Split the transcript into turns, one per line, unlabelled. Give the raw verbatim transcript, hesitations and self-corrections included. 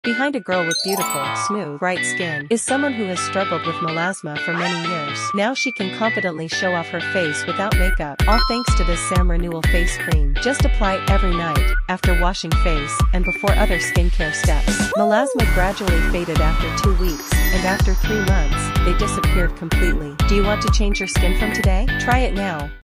Behind a girl with beautiful, smooth, bright skin is someone who has struggled with melasma for many years. Now she can confidently show off her face without makeup, all thanks to this S A A M Renewal Face Cream. Just apply it every night, after washing face, and before other skincare steps. Melasma gradually faded after two weeks, and after three months, they disappeared completely. Do you want to change your skin from today? Try it now.